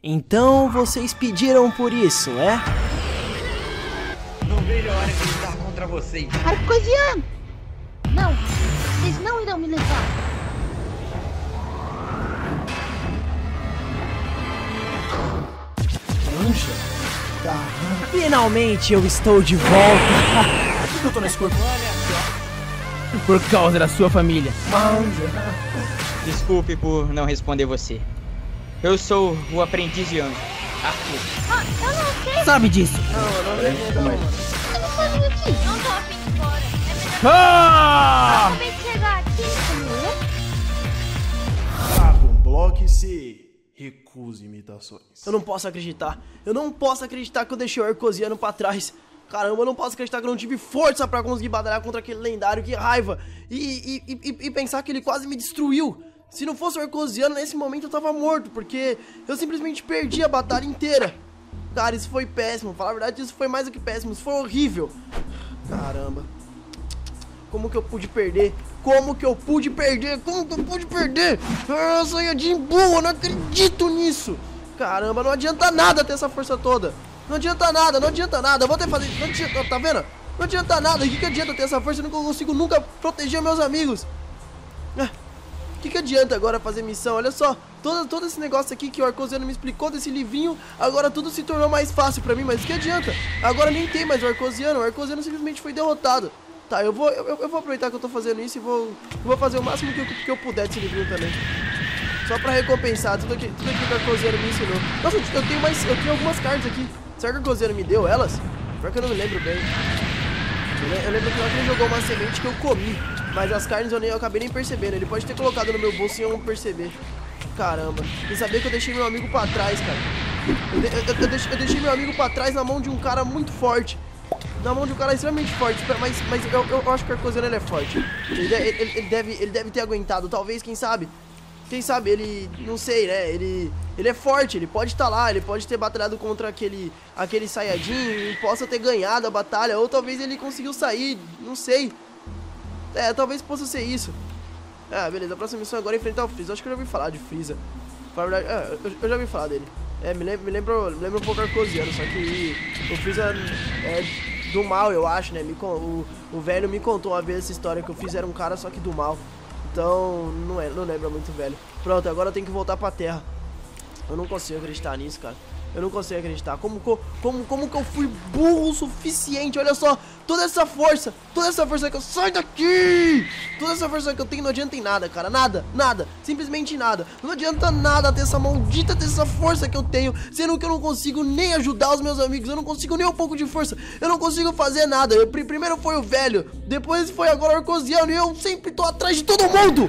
Então vocês pediram por isso, é? Não vejo a hora de lutar contra vocês. Arcosiano! Não, vocês não irão me levar. Anja? Finalmente eu estou de volta. Por que eu tô nesse corpo? Por causa da sua família. Desculpe por não responder você. Eu sou o aprendiz de anjo, Arthur. Eu não sei. Sabe disso? Você não fazem aqui. Não tô a fim de ir embora. É melhor. Ah! Acabei de chegar aqui, entendeu? Dragon Block C. Recuse imitações. Eu não posso acreditar. Eu não posso acreditar que eu deixei o Arcosiano pra trás. Caramba, eu não posso acreditar que eu não tive força pra conseguir batalhar contra aquele lendário. Que raiva. E pensar que ele quase me destruiu. Se não fosse o Arcosiano, nesse momento eu tava morto. Porque eu simplesmente perdi a batalha inteira. Cara, isso foi péssimo. Falar a verdade, isso foi mais do que péssimo. Isso foi horrível. Caramba. Como que eu pude perder? Como que eu pude perder? Como que eu pude perder? Ah, Saiyajin burro, eu não acredito nisso. Caramba, não adianta nada ter essa força toda. Não adianta nada, não adianta nada. Eu vou ter que fazer... Não adianta, tá vendo? Não adianta nada. O que adianta ter essa força? Eu não consigo nunca proteger meus amigos. O que adianta agora fazer missão? Olha só, todo esse negócio aqui que o Arcosiano me explicou desse livrinho, agora tudo se tornou mais fácil pra mim, mas o que adianta? Agora nem tem mais o Arcosiano simplesmente foi derrotado. Tá, eu vou aproveitar que eu tô fazendo isso e vou fazer o máximo que eu puder desse livrinho também. Só pra recompensar tudo aqui que o Arcosiano me ensinou. Nossa, eu tenho algumas cartas aqui. Será que o Arcosiano me deu elas? Pior que eu não me lembro bem. Eu lembro que ele jogou uma semente que eu comi, mas as carnes eu acabei nem percebendo. Ele pode ter colocado no meu bolso e eu não perceber. Caramba, e saber que eu deixei meu amigo pra trás, cara. Eu deixei meu amigo pra trás na mão de um cara muito forte. Na mão de um cara extremamente forte, mas eu acho que o Arcosiano ele é forte. Ele deve ter aguentado, talvez, quem sabe. Quem sabe, ele, não sei, né, ele é forte, ele pode estar lá, ele pode ter batalhado contra aquele Saiyajin e possa ter ganhado a batalha, ou talvez ele conseguiu sair, não sei. Talvez possa ser isso. Beleza, a próxima missão agora é enfrentar o Freeza. Acho que eu já ouvi falar de Freeza. Pra verdade, eu já ouvi falar dele. Me lembra um pouco Arcosiano, só que o Freeza é do mal, eu acho, né, o velho me contou uma vez essa história, que o Freeza era um cara só que do mal. Então, não lembra muito, velho. Pronto, agora eu tenho que voltar pra terra. Eu não consigo acreditar nisso, cara. Eu não consigo acreditar. Como que eu fui burro o suficiente? Olha só, toda essa força que eu... Sai daqui! Toda essa força que eu tenho não adianta em nada, cara. Nada, simplesmente nada. Não adianta nada ter essa maldita dessa força que eu tenho, sendo que eu não consigo nem ajudar os meus amigos. Eu não consigo nem um pouco de força. Eu não consigo fazer nada. Primeiro foi o velho, depois foi agora o Arcosiano, e eu sempre tô atrás de todo mundo.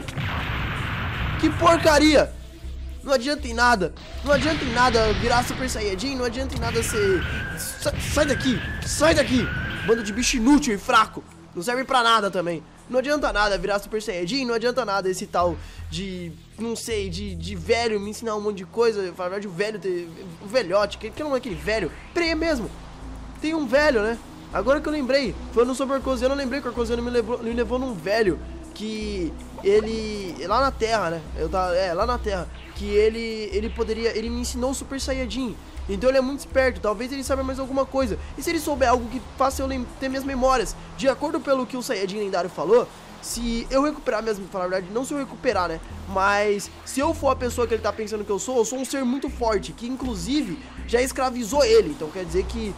Que porcaria! Não adianta em nada. Não adianta em nada virar Super Saiyajin. Não adianta em nada ser... Sai daqui. Sai daqui. Bando de bicho inútil e fraco. Não serve pra nada também. Não adianta nada virar Super Saiyajin. Não adianta nada esse tal de... Não sei, de velho me ensinar um monte de coisa. Na verdade, o velho... O velhote. Que não é aquele velho? Peraí, mesmo. Tem um velho, né? Agora que eu lembrei. Falando sobre o Arcosiano, eu lembrei que o Arcosiano me levou num velho que... Ele... Lá na Terra, né? Lá na Terra. Que ele me ensinou o Super Saiyajin. Então ele é muito esperto, talvez ele saiba mais alguma coisa. E se ele souber algo que faça eu ter minhas memórias, de acordo pelo que o Saiyajin lendário falou, se eu recuperar mesmo, falar a verdade, não se eu recuperar, né, mas se eu for a pessoa que ele tá pensando que eu sou um ser muito forte, que inclusive já escravizou ele. Então quer dizer que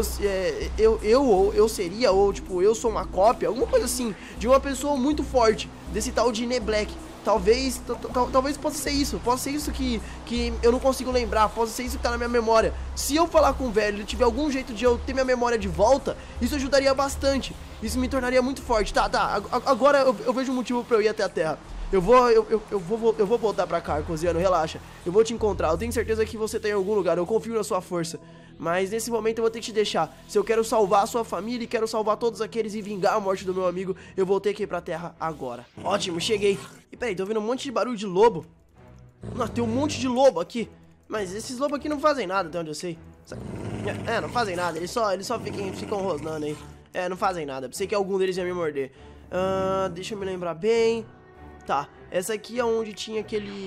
eu seria, ou tipo, eu sou uma cópia, alguma coisa assim, de uma pessoa muito forte, desse tal de Neblack. Talvez possa ser isso que eu não consigo lembrar, possa ser isso que tá na minha memória. Se eu falar com o velho, ele tiver algum jeito de eu ter minha memória de volta, isso ajudaria bastante, isso me tornaria muito forte. Agora eu vejo um motivo pra eu ir até a Terra. Eu vou voltar pra cá, Arcosiano, relaxa. Eu vou te encontrar, eu tenho certeza que você tá em algum lugar, eu confio na sua força. Mas nesse momento eu vou ter que te deixar. Se eu quero salvar a sua família e quero salvar todos aqueles e vingar a morte do meu amigo, eu vou ter que ir pra Terra agora. Ótimo, cheguei. E peraí, tô ouvindo um monte de barulho de lobo. Nossa, tem um monte de lobo aqui. Mas esses lobos aqui não fazem nada, até onde eu sei. Não fazem nada, eles só ficam rosnando aí. Não fazem nada, pensei que algum deles ia me morder. Deixa eu me lembrar bem. Tá, essa aqui é onde tinha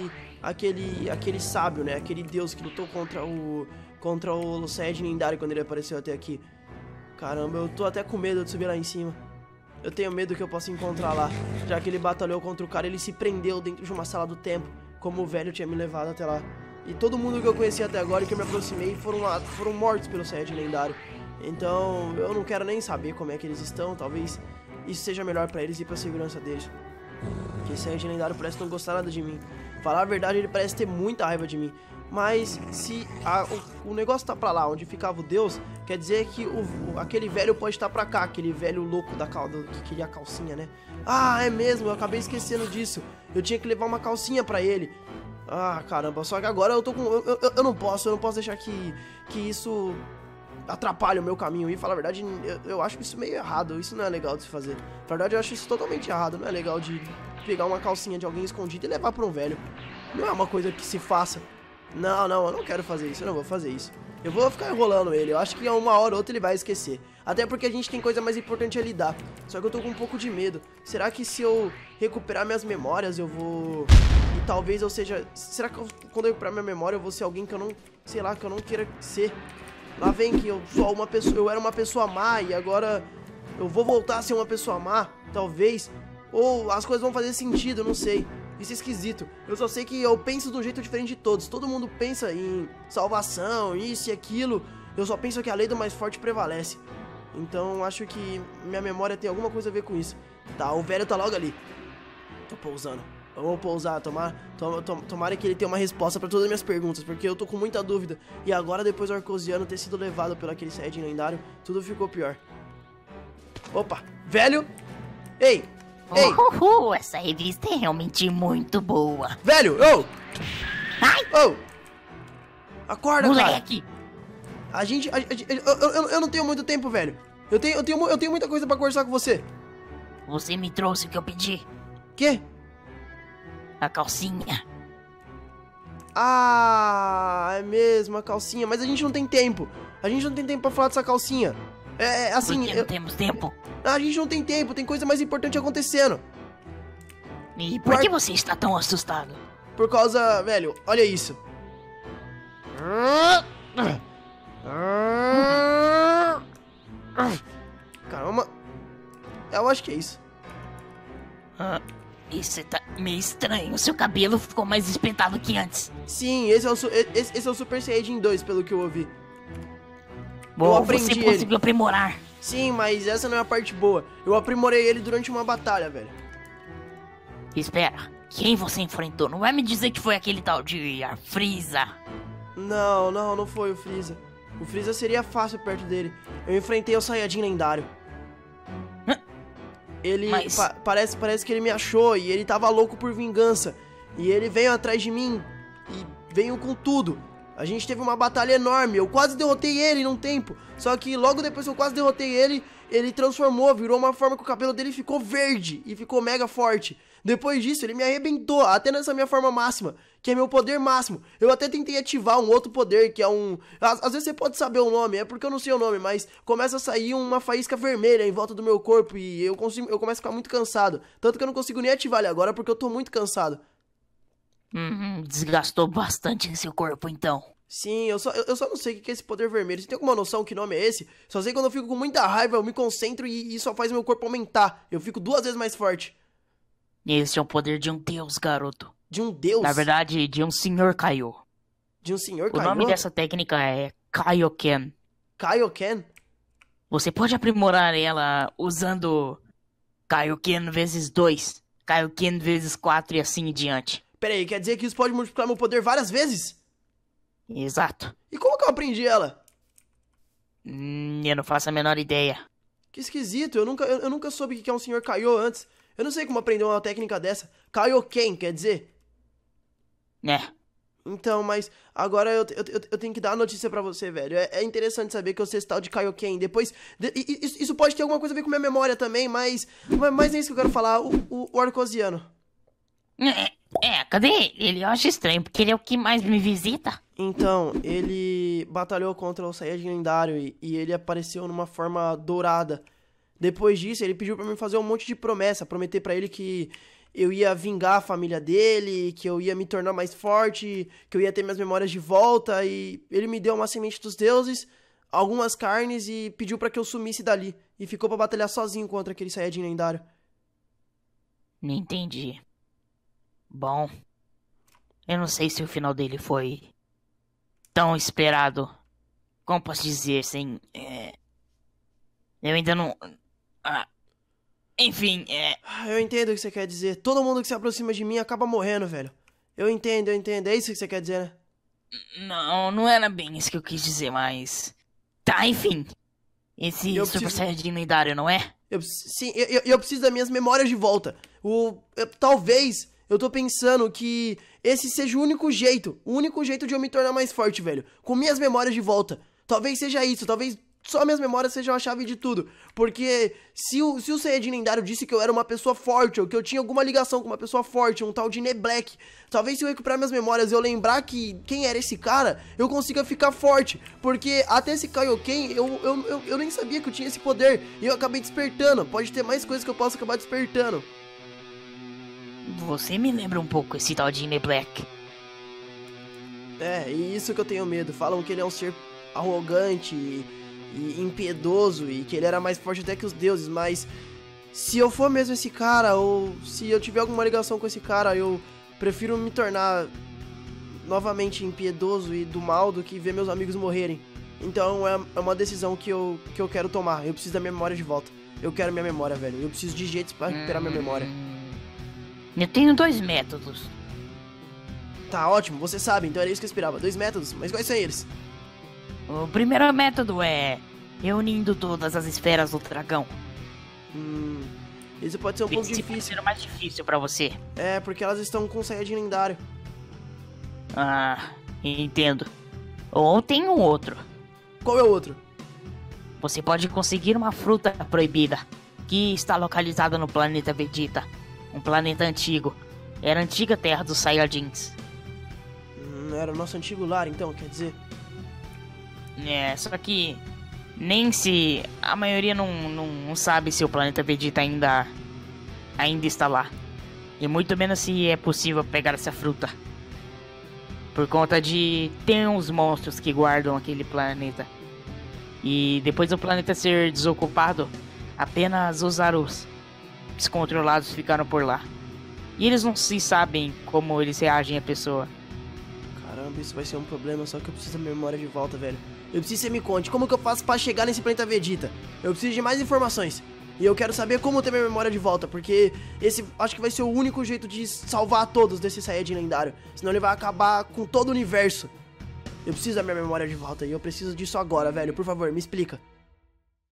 aquele sábio, né? Aquele deus que lutou contra o Saiyajin lendário quando ele apareceu até aqui. Caramba, eu tô até com medo de subir lá em cima. Eu tenho medo que eu possa encontrar lá. Já que ele batalhou contra o cara, ele se prendeu dentro de uma sala do tempo, como o velho tinha me levado até lá. E todo mundo que eu conheci até agora e que eu me aproximei foram mortos pelo Saiyajin lendário. Então, eu não quero nem saber como é que eles estão. Talvez isso seja melhor pra eles e pra segurança deles. Porque esse Saiyajin lendário parece não gostar nada de mim. Falar a verdade, ele parece ter muita raiva de mim. Mas se o negócio tá pra lá, onde ficava o Deus, quer dizer que aquele velho pode estar pra cá, aquele velho louco que queria a calcinha, né? Ah, é mesmo, eu acabei esquecendo disso. Eu tinha que levar uma calcinha pra ele. Ah, caramba, só que agora eu tô com... Eu não posso deixar que isso atrapalhe o meu caminho. E falar a verdade, eu acho isso meio errado, isso não é legal de se fazer. Na verdade, eu acho isso totalmente errado, não é legal de pegar uma calcinha de alguém escondida e levar pra um velho. Não é uma coisa que se faça. Não, eu não quero fazer isso, eu não vou fazer isso. Eu vou ficar enrolando ele, eu acho que uma hora ou outra ele vai esquecer. Até porque a gente tem coisa mais importante a lidar. Só que eu tô com um pouco de medo. Será que se eu recuperar minhas memórias eu vou... E talvez eu seja... Será que quando eu recuperar minha memória eu vou ser alguém que eu não... Sei lá, que eu não queira ser. Lá vem que eu sou uma pessoa... Eu era uma pessoa má e agora eu vou voltar a ser uma pessoa má, talvez. Ou as coisas vão fazer sentido, eu não sei. Isso é esquisito. Eu só sei que eu penso de um jeito diferente de todos. Todo mundo pensa em salvação, isso e aquilo. Eu só penso que a lei do mais forte prevalece. Então acho que minha memória tem alguma coisa a ver com isso. Tá, o velho tá logo ali. Tô pousando. Vamos pousar, tomara que ele tenha uma resposta pra todas as minhas perguntas, porque eu tô com muita dúvida. E agora, depois do Arcosiano ter sido levado por aquele Saiyajin lendário, tudo ficou pior. Opa, velho! Ei! Essa revista é realmente muito boa. Velho, Ai! Acorda, moleque! Cara. Eu não tenho muito tempo, velho. Eu tenho muita coisa pra conversar com você. Você me trouxe o que eu pedi. Quê? A calcinha. Ah, é mesmo, a calcinha. Mas a gente não tem tempo. A gente não tem tempo pra falar dessa calcinha. Assim... Por que não temos tempo? A gente não tem tempo, tem coisa mais importante acontecendo. E por que você está tão assustado? Por causa, velho, olha isso. Caramba. Eu acho que é isso. Isso tá meio estranho. Seu cabelo ficou mais espetado que antes. Sim, esse é o Super Saiyajin 2, pelo que eu ouvi. Bom, você conseguiu aprimorar. Sim, mas essa não é a parte boa. Eu aprimorei ele durante uma batalha, velho. Espera, quem você enfrentou? Não vai me dizer que foi aquele tal de Freeza? Não foi o Freeza. O Freeza seria fácil perto dele. Eu enfrentei o Saiyajin lendário. Ele... Mas... parece que ele me achou e ele tava louco por vingança. E ele veio atrás de mim e veio com tudo. A gente teve uma batalha enorme, eu quase derrotei ele num tempo. Só que logo depois que eu quase derrotei ele, ele transformou, virou uma forma que o cabelo dele ficou verde e ficou mega forte. Depois disso, ele me arrebentou, até nessa minha forma máxima, que é meu poder máximo. Eu até tentei ativar um outro poder, que é um... Às vezes você pode saber o nome, é porque eu não sei o nome, mas começa a sair uma faísca vermelha em volta do meu corpo e eu começo a ficar muito cansado. Tanto que eu não consigo nem ativar ele agora porque eu tô muito cansado. Desgastou bastante em seu corpo, então. Sim, eu só não sei o que é esse poder vermelho. Você tem alguma noção que nome é esse? Só sei que quando eu fico com muita raiva, eu me concentro e isso só faz meu corpo aumentar. Eu fico 2 vezes mais forte. Esse é o poder de um deus, garoto. De um deus? Na verdade, de um senhor Kaiô. De um senhor Kaiô? O nome dessa técnica é Kaioken. Kaioken? Você pode aprimorar ela usando Kaioken vezes 2, Kaioken vezes 4 e assim em diante. Pera aí, quer dizer que isso pode multiplicar meu poder várias vezes? Exato. E como que eu aprendi ela? Eu não faço a menor ideia. Que esquisito, eu nunca soube o que é um senhor Kaiô antes. Eu não sei como aprender uma técnica dessa. Kaioken, quer dizer? Então, mas agora eu tenho que dar a notícia pra você, velho. É interessante saber que eu sei esse tal de Kaioken. Depois, isso pode ter alguma coisa a ver com minha memória também, mas é isso que eu quero falar, o Arcosiano. Cadê ele? Ele eu acho estranho, porque ele é o que mais me visita. Então, ele batalhou contra o Saiyajin lendário e ele apareceu numa forma dourada. Depois disso, ele pediu pra mim fazer um monte de promessa, prometer pra ele que eu ia vingar a família dele, que eu ia me tornar mais forte, que eu ia ter minhas memórias de volta, e ele me deu uma semente dos deuses, algumas carnes e pediu pra que eu sumisse dali, e ficou pra batalhar sozinho contra aquele Saiyajin lendário. Não entendi. Bom, eu não sei se o final dele foi tão esperado. Como posso dizer, sem... Eu ainda não... Enfim, Eu entendo o que você quer dizer. Todo mundo que se aproxima de mim acaba morrendo, velho. Eu entendo. É isso que você quer dizer, né? Não era bem isso que eu quis dizer, mas... Tá, enfim. Esse Eu Super preciso- Saiyajin lendário, não é? Eu preciso das minhas memórias de volta. Talvez eu tô pensando que esse seja o único jeito de eu me tornar mais forte, velho. Com minhas memórias de volta. Talvez seja isso, talvez só minhas memórias sejam a chave de tudo. Porque se o Saiyajin lendário disse que eu era uma pessoa forte, ou que eu tinha alguma ligação com uma pessoa forte, um tal de Neblack, talvez se eu recuperar minhas memórias e eu lembrar que quem era esse cara, eu consiga ficar forte. Porque até esse Kaioken, eu nem sabia que eu tinha esse poder, e eu acabei despertando. Pode ter mais coisas que eu possa acabar despertando. Você me lembra um pouco esse tal de Black. E isso que eu tenho medo. Falam que ele é um ser arrogante e impiedoso, e que ele era mais forte até que os deuses, mas se eu for mesmo esse cara, ou se eu tiver alguma ligação com esse cara, eu prefiro me tornar novamente impiedoso e do mal do que ver meus amigos morrerem. Então é uma decisão que eu quero tomar. Eu preciso da minha memória de volta. Eu quero minha memória, velho. Eu preciso de jeitos pra recuperar minha memória. Eu tenho 2 métodos. Tá, ótimo, você sabe, então era isso que eu esperava. 2 métodos, mas quais são eles? O primeiro método é reunindo todas as esferas do dragão. Isso pode ser um pouco Esse pode difícil. ser o mais difícil pra você. Porque elas estão com o Saiyajin lendário. Entendo. Ou tem um outro. Qual é o outro? Você pode conseguir uma fruta proibida, que está localizada no planeta Vegeta. Um planeta antigo. Era a antiga terra dos Saiyajins. Era o nosso antigo lar, então, quer dizer... Só que nem se... A maioria não sabe se o planeta Vegeta ainda está lá. E muito menos se é possível pegar essa fruta. Por conta de... Tem uns monstros que guardam aquele planeta. E depois do planeta ser desocupado, apenas os Zarus descontrolados ficaram por lá. E eles não se sabem como eles reagem à pessoa. Caramba, isso vai ser um problema, só que eu preciso da minha memória de volta, velho. Eu preciso que você me conte, como que eu faço pra chegar nesse planeta Vegeta? Eu preciso de mais informações. E eu quero saber como ter minha memória de volta, porque esse acho que vai ser o único jeito de salvar todos desse Saiyajin lendário. Senão ele vai acabar com todo o universo. Eu preciso da minha memória de volta e eu preciso disso agora, velho. Por favor, me explica.